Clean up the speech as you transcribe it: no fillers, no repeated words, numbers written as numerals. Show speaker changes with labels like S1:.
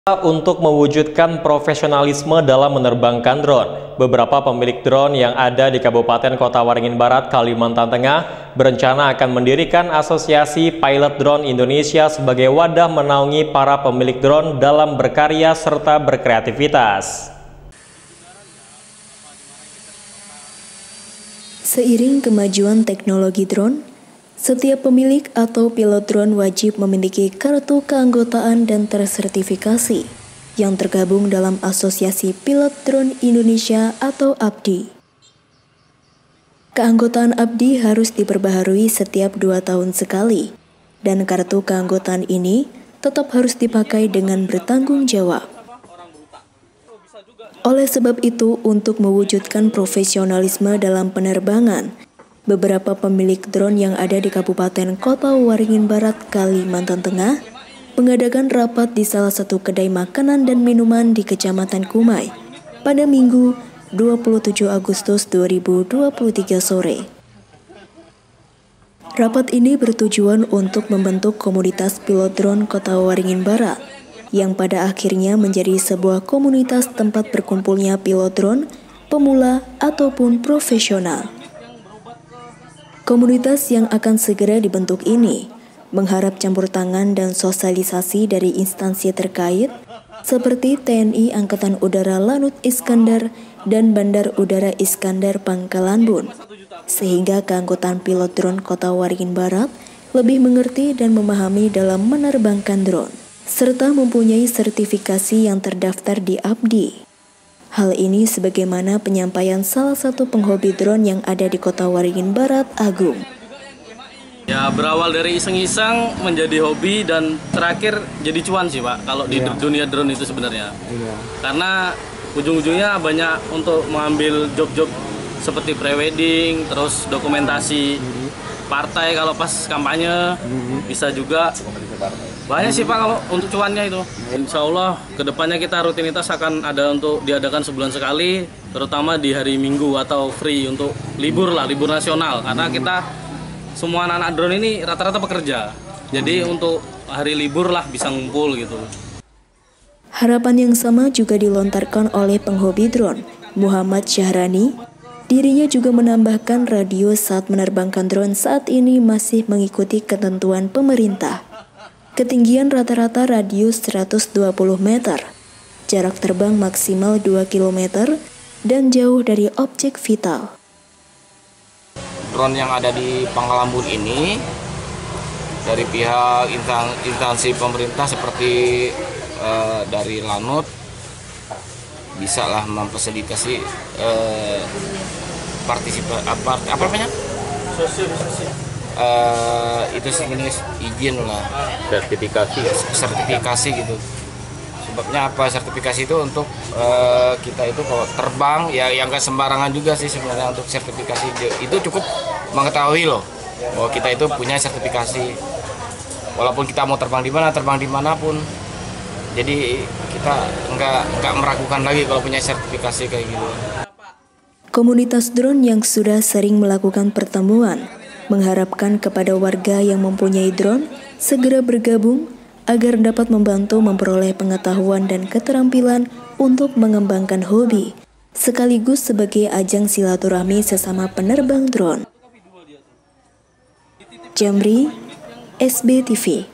S1: Untuk mewujudkan profesionalisme dalam menerbangkan drone, beberapa pemilik drone yang ada di Kabupaten Kota Waringin Barat, Kalimantan Tengah berencana akan mendirikan Asosiasi Pilot Drone Indonesia sebagai wadah menaungi para pemilik drone dalam berkarya serta berkreativitas.
S2: Seiring kemajuan teknologi drone, setiap pemilik atau pilot drone wajib memiliki kartu keanggotaan dan tersertifikasi yang tergabung dalam Asosiasi Pilot Drone Indonesia atau APDI. Keanggotaan APDI harus diperbaharui setiap 2 tahun sekali, dan kartu keanggotaan ini tetap harus dipakai dengan bertanggung jawab. Oleh sebab itu, untuk mewujudkan profesionalisme dalam penerbangan, beberapa pemilik drone yang ada di Kabupaten Kota Waringin Barat, Kalimantan Tengah mengadakan rapat di salah satu kedai makanan dan minuman di Kecamatan Kumai pada Minggu 27 Agustus 2023 sore. Rapat ini bertujuan untuk membentuk komunitas pilot drone Kota Waringin Barat yang pada akhirnya menjadi sebuah komunitas tempat berkumpulnya pilot drone pemula ataupun profesional. Komunitas yang akan segera dibentuk ini mengharap campur tangan dan sosialisasi dari instansi terkait seperti TNI Angkatan Udara Lanut Iskandar dan Bandar Udara Iskandar Pangkalan Bun, sehingga keanggotaan pilot drone Kota Waringin Barat lebih mengerti dan memahami dalam menerbangkan drone, serta mempunyai sertifikasi yang terdaftar di APDI. Hal ini sebagaimana penyampaian salah satu penghobi drone yang ada di Kota Waringin Barat, Agung.
S3: Ya, berawal dari iseng-iseng menjadi hobi dan terakhir jadi cuan sih Pak, kalau di dunia drone itu sebenarnya. Karena ujung-ujungnya banyak untuk mengambil job-job seperti prewedding, terus dokumentasi partai kalau pas kampanye, bisa juga. Banyak sih Pak kalau untuk cuannya itu. Insya Allah kedepannya kita rutinitas akan ada untuk diadakan sebulan sekali, terutama di hari Minggu atau free untuk libur lah, libur nasional. Karena kita semua anak-anak drone ini rata-rata pekerja. Jadi untuk hari libur lah bisa ngumpul gitu.
S2: Harapan yang sama juga dilontarkan oleh penghobi drone, Muhammad Syahrani. Dirinya juga menambahkan radio saat menerbangkan drone saat ini masih mengikuti ketentuan pemerintah. Ketinggian rata-rata radius 120 meter, jarak terbang maksimal 2 km, dan jauh dari objek vital.
S4: Drone yang ada di Pangkalan Bun ini dari pihak instansi pemerintah seperti dari Lanut bisa lah memfasilitasi apa namanya? Itu sih izin lah, sertifikasi gitu. Sebabnya apa? Sertifikasi itu untuk kita itu kalau terbang ya yang nggak sembarangan juga sih sebenarnya. Untuk sertifikasi itu cukup mengetahui loh bahwa kita itu punya sertifikasi, walaupun kita mau terbang dimanapun. Jadi kita nggak meragukan lagi kalau punya sertifikasi kayak gitu.
S2: Komunitas drone yang sudah sering melakukan pertemuan mengharapkan kepada warga yang mempunyai drone segera bergabung agar dapat membantu memperoleh pengetahuan dan keterampilan untuk mengembangkan hobi, sekaligus sebagai ajang silaturahmi sesama penerbang drone. Jamri, SBTV.